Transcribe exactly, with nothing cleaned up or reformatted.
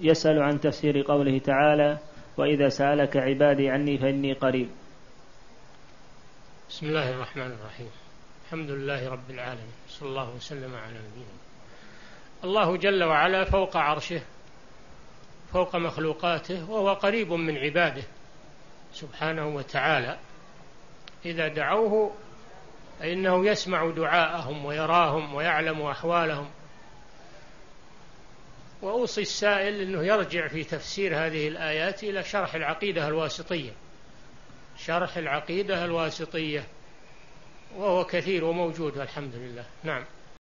يسأل عن تفسير قوله تعالى: وإذا سألك عبادي عني فإني قريب. بسم الله الرحمن الرحيم. الحمد لله رب العالمين، صلى الله وسلم على نبينا. الله جل وعلا فوق عرشه، فوق مخلوقاته، وهو قريب من عباده سبحانه وتعالى. إذا دعوه فإنه يسمع دعاءهم ويراهم ويعلم أحوالهم. وأوصي السائل أنه يرجع في تفسير هذه الآيات إلى شرح العقيدة الواسطية، شرح العقيدة الواسطية، وهو كثير وموجود والحمد لله. نعم.